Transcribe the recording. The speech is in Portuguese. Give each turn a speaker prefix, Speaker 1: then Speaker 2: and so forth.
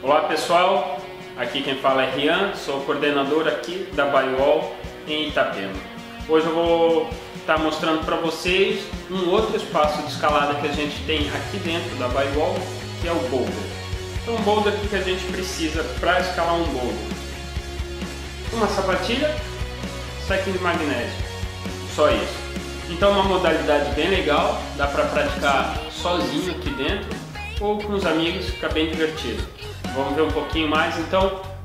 Speaker 1: Olá pessoal, aqui quem fala é Rian, sou coordenador aqui da Biowall em Itapema. Hoje eu vou estar mostrando para vocês um outro espaço de escalada que a gente tem aqui dentro da Biowall, que é o boulder. Então um boulder que a gente precisa para escalar um boulder: uma sapatilha, saquinho de magnésio, só isso. Então uma modalidade bem legal, dá para praticar sozinho aqui dentro ou com os amigos, fica bem divertido. Vamos ver um pouquinho mais então.